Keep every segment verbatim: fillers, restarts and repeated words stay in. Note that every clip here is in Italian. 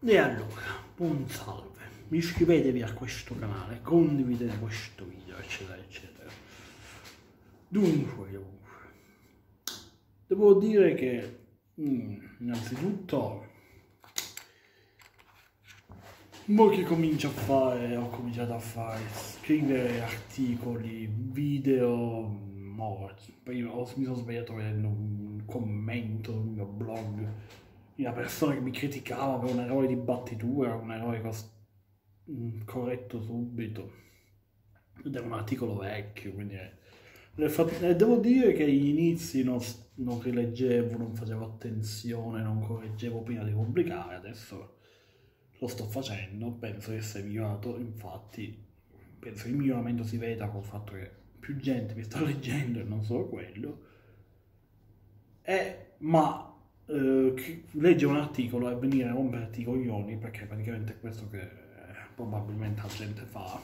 E allora, buon salve, iscrivetevi a questo canale, condividete questo video, eccetera, eccetera. Dunque, dunque, devo dire che, mm, innanzitutto, mo che comincio a fare, ho cominciato a fare, scrivere articoli, video, mo, prima ho- mi sono svegliato vedendo un commento sul mio blog di una persona che mi criticava per un errore di battitura, un errore cos- mm, corretto subito, ed era un articolo vecchio, quindi eh, le fa- eh, devo dire che agli inizi non, s- non rileggevo, non facevo attenzione, non correggevo prima di pubblicare, adesso lo sto facendo, penso di essere migliorato, infatti penso che il miglioramento si veda col fatto che più gente mi sta leggendo e non solo quello, e, ma eh, chi- leggere un articolo e venire a romperti i coglioni, perché praticamente è questo che eh, probabilmente la gente fa,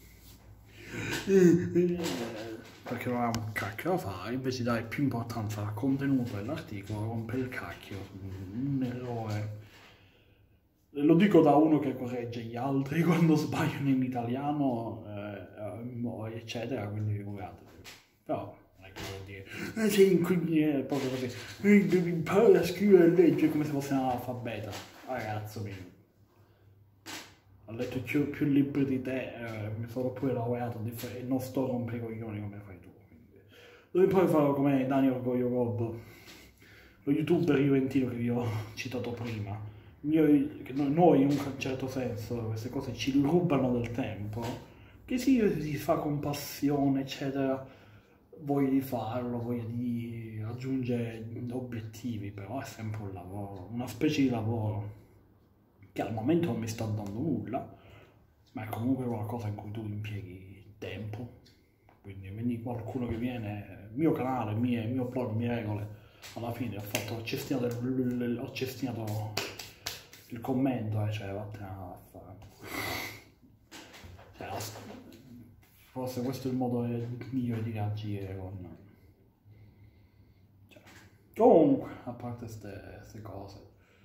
perché non ha un cacchio da fare, invece di dare più importanza al contenuto dell'articolo, rompe il cacchio, un errore. Lo dico da uno che corregge gli altri quando sbagliano in italiano, eh, eccetera, quindi figuratevi. Però non è che vuol dire, eh sì, quindi è proprio così, eh, devi imparare a scrivere e leggere come se fosse un analfabeta. Ragazzo mio, ho letto più, più libri di te, eh, mi sono pure laureato e non sto rompendo i coglioni come fai tu. Quindi. Devi poi farlo come Daniel Orgoglio Rob, lo youtuber juventino che vi ho citato prima. Noi, che noi in un certo senso queste cose ci rubano del tempo, che si, si fa con passione, eccetera, voglia di farlo, voglia di raggiungere obiettivi, però è sempre un lavoro, una specie di lavoro che al momento non mi sta dando nulla, ma è comunque qualcosa in cui tu impieghi tempo. Quindi, quindi qualcuno che viene, il mio canale, il mio, il mio blog, le mie regole, alla fine ho fatto, ho cestinato il, ho cestinato il commento, eh, cioè vattene a fare. Cioè, forse questo è il modo migliore di reagire con... Cioè, comunque, a parte queste cose.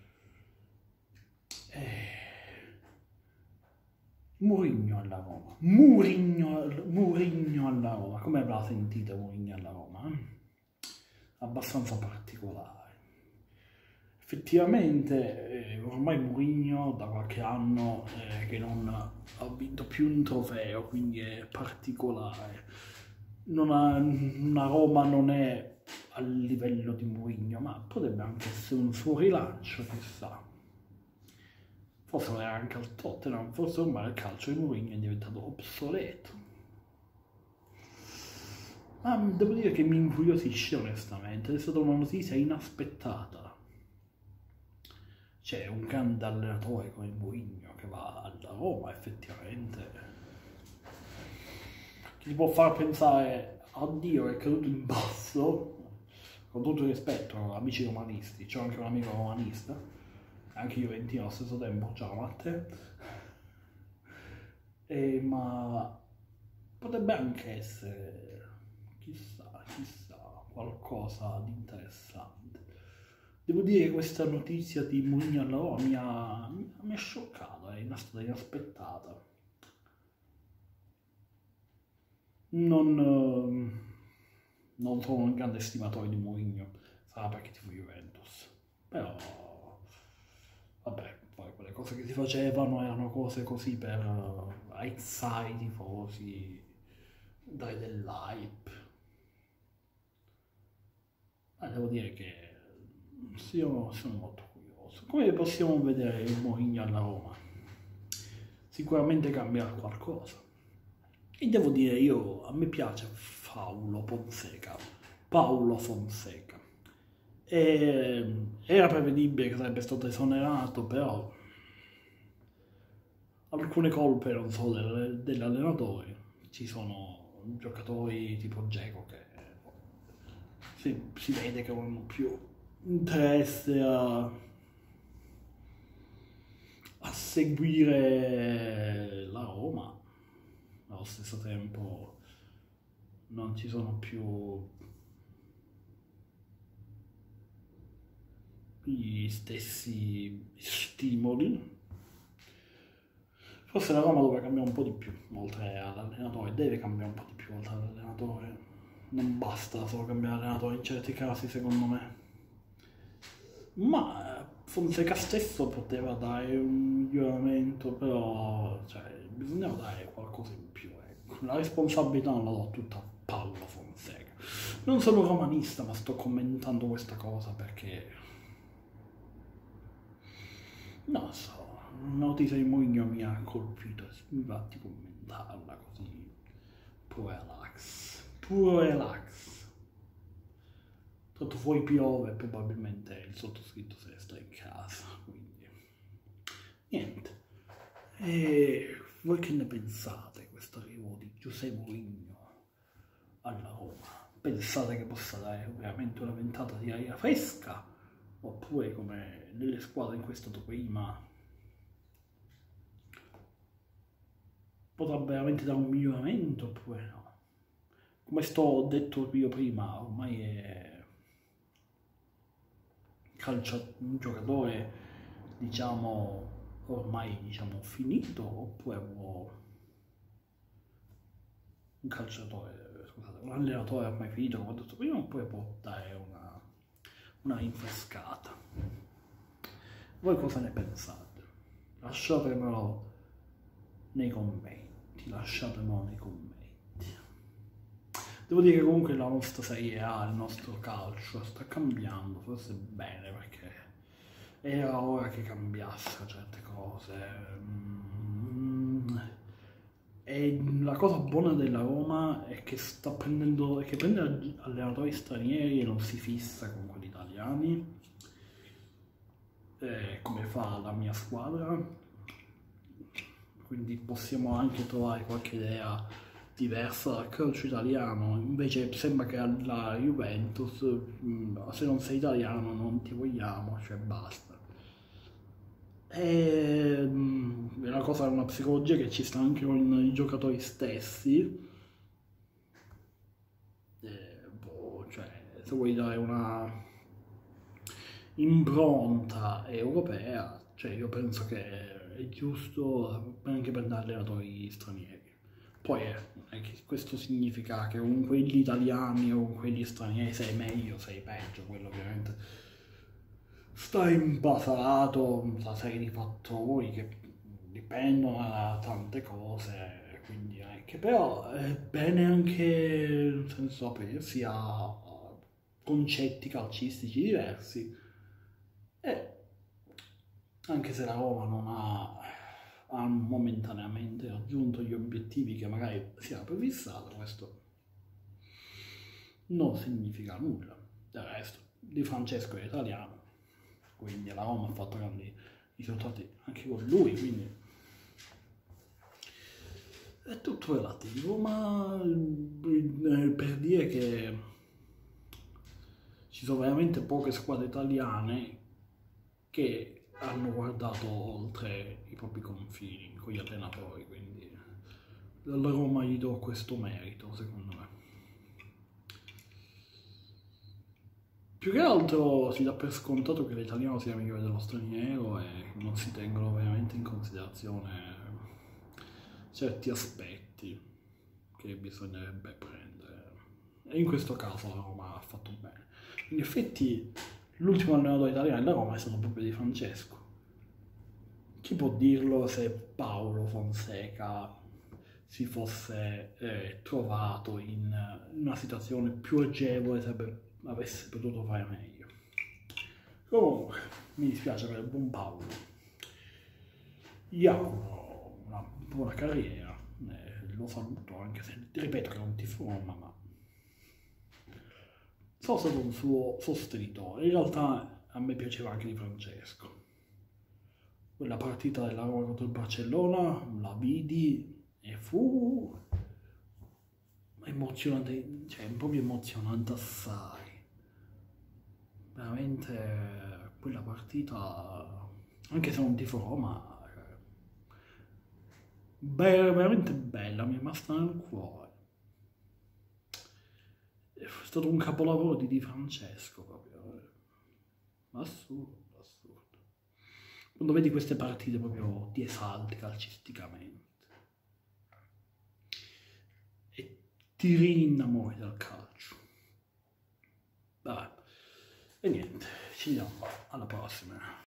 Eh... Mourinho alla Roma. Mourinho, Mourinho alla Roma. Come ve la sentite Mourinho alla Roma? Eh? Abbastanza particolare. Effettivamente eh, ormai Mourinho da qualche anno eh, che non ha vinto più un trofeo, quindi è particolare. Non ha, una Roma non è a livello di Mourinho, ma potrebbe anche essere un suo rilancio, chissà. Forse era anche al Tottenham, forse ormai il calcio di Mourinho è diventato obsoleto. Ma devo dire che mi incuriosisce onestamente, è stata una notizia inaspettata. C'è un grande allenatore come Mourinho che va alla Roma, effettivamente, che ti può far pensare, oddio, è caduto in basso, con tutto il rispetto, amici romanisti, c'ho anche un amico romanista, anche juventino allo stesso tempo, ciao Matte, e, ma potrebbe anche essere, chissà, chissà, qualcosa di interessante. Devo dire che questa notizia di Mourinho alla Roma mi ha, mi ha scioccato, è stata inaspettata. Non, non sono un grande estimatore di Mourinho, sarà perché tifo Juventus, però vabbè, poi quelle cose che si facevano erano cose così per uh, aizzare i tifosi, dare dell'hype. Ma devo dire che io sono molto curioso. Come possiamo vedere il Mourinho alla Roma? Sicuramente cambierà qualcosa. E devo dire, io, a me piace Paulo Fonseca. Paulo Fonseca. E, era prevedibile che sarebbe stato esonerato, però alcune colpe non solo del, dell'allenatore. Ci sono giocatori tipo Dzeko che si, si vede che non hanno più interesse a, a seguire la Roma. Allo stesso tempo non ci sono più gli stessi stimoli Forse la Roma dove cambia un po' di più, oltre all'allenatore, deve cambiare un po' di più oltre all'allenatore. Non basta solo cambiare allenatore in certi casi, secondo me. Ma eh, Fonseca stesso poteva dare un miglioramento, però cioè, bisognava dare qualcosa in più. Ecco. La responsabilità non la do tutta a Paolo Fonseca. Non sono romanista, ma sto commentando questa cosa perché non so. La notizia di Mourinho mi ha colpito, mi va di commentarla così, puro relax, puro relax. Tanto fuori piove, probabilmente il sottoscritto se ne sta in casa, quindi niente. E voi che ne pensate di questo arrivo di Giuseppe Mourinho alla Roma? Pensate che possa dare veramente una ventata di aria fresca? Oppure come nelle squadre in cui è stato prima potrà veramente dare un miglioramento oppure no? Come sto detto io prima, ormai è calcio, un giocatore diciamo ormai diciamo finito oppure un calciatore, scusate, un allenatore ormai finito come ho detto prima oppure può dare una, una rinfrescata. Voi cosa ne pensate? Lasciatemelo nei commenti, lasciatemelo nei commenti. Devo dire che comunque la nostra Serie A, il nostro calcio sta cambiando, forse bene perché era ora che cambiassero certe cose. Mm. E la cosa buona della Roma è che sta prendendo, è che prende allenatori stranieri e non si fissa con quelli italiani, eh, come fa la mia squadra, quindi possiamo anche trovare qualche idea diversa dal calcio italiano. Invece sembra che alla Juventus, se non sei italiano non ti vogliamo, cioè basta. È una cosa, una psicologia che ci sta anche con i giocatori stessi. Eh, boh, cioè, se vuoi dare una impronta europea, cioè io penso che è giusto anche per dare allenatori stranieri. Poi eh, non è che questo significa che con quelli italiani o con quelli stranieri sei meglio, sei peggio, quello ovviamente sta imbasato una serie di fattori che dipendono da tante cose, quindi non è che però è bene anche nel senso aprirsi a concetti calcistici diversi e anche se la Roma non ha, ha momentaneamente raggiunto gli obiettivi che magari si era prefissato, questo non significa nulla. Del resto, Di Francesco è italiano, quindi la Roma ha fatto grandi risultati anche con lui, quindi è tutto relativo, ma eh, per dire che ci sono veramente poche squadre italiane che hanno guardato oltre i propri confini con gli allenatori, quindi alla Roma gli do questo merito, secondo me. Più che altro si dà per scontato che l'italiano sia migliore dello straniero e non si tengono veramente in considerazione certi aspetti che bisognerebbe prendere. E in questo caso la Roma ha fatto bene. In effetti l'ultimo allenatore italiano della Roma è stato proprio Di Francesco. Chi può dirlo se Paolo Fonseca si fosse eh, trovato in una situazione più agevole, sarebbe, avesse potuto fare meglio. Comunque, mi dispiace per il buon Paolo. Gli auguro una buona carriera, eh, lo saluto anche se ripeto che non ti forma, ma sono stato un suo sostenitore. In realtà a me piaceva anche Di Francesco. Quella partita della Roma contro il Barcellona la vidi e fu emozionante, cioè proprio emozionante assai. Veramente quella partita, anche se non tifo Roma, be- veramente bella, mi è rimasta nel cuore. È stato un capolavoro di Di Francesco proprio. Assurdo, assurdo. quando vedi queste partite proprio ti esalti calcisticamente e ti rinnamori del calcio. Vabbè. E niente, ci vediamo alla prossima.